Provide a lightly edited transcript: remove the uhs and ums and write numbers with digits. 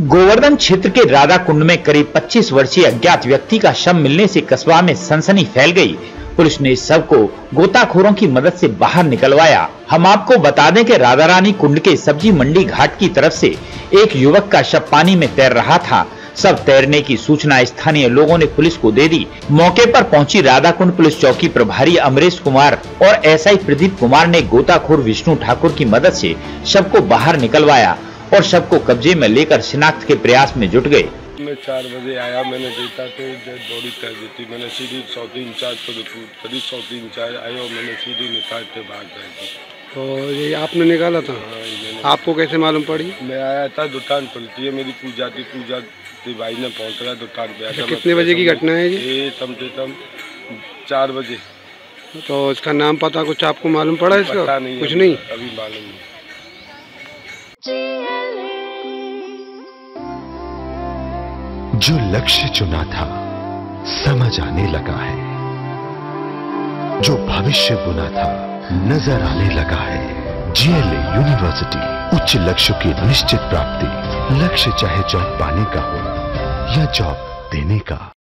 गोवर्धन क्षेत्र के राधा कुंड में करीब 25 वर्षीय अज्ञात व्यक्ति का शव मिलने से कस्बा में सनसनी फैल गई। पुलिस ने इस शव को गोताखोरों की मदद से बाहर निकलवाया। हम आपको बता दें कि राधा रानी कुंड के सब्जी मंडी घाट की तरफ से एक युवक का शव पानी में तैर रहा था। शव तैरने की सूचना स्थानीय लोगों ने पुलिस को दे दी। मौके पर पहुंची राधा कुंड पुलिस चौकी प्रभारी अमरेश कुमार और एसआई प्रदीप कुमार ने गोताखोर विष्णु ठाकुर की मदद से शव को बाहर निकलवाया और शव को कब्जे में लेकर शिनाख्त के प्रयास में जुट गए। मैं 4 बजे आया, मैंने देखा तो डेड बॉडी तैर दी थी। मैंने सीधी चौकी इंचार्ज को रिपोर्ट करी, चौकी इंचार्ज आए और मैंने सीधी निकाल के बाहर कर दी। तो ये आपने निकाला था? हाँ, आपको कैसे मालूम पड़ी? मैं आया था, दुकान पलटी है मेरी, पूजा थी भाई ने पहुँच रहा दुकान पे। अच्छा, कितने बजे की घटना है ये? कम से कम 4 बजे। तो इसका नाम पता कुछ आपको मालूम पड़ा इसका? पता नहीं, कुछ नहीं, अभी मालूम नहीं। जो लक्ष्य चुना था समझ आने लगा है, जो भविष्य बुना था नजर आने लगा है। जीएलए यूनिवर्सिटी, उच्च लक्ष्य की निश्चित प्राप्ति। लक्ष्य चाहे जॉब पाने का हो या जॉब देने का।